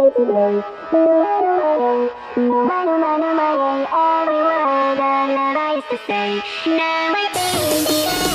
today. Every word I never used to say. Now I think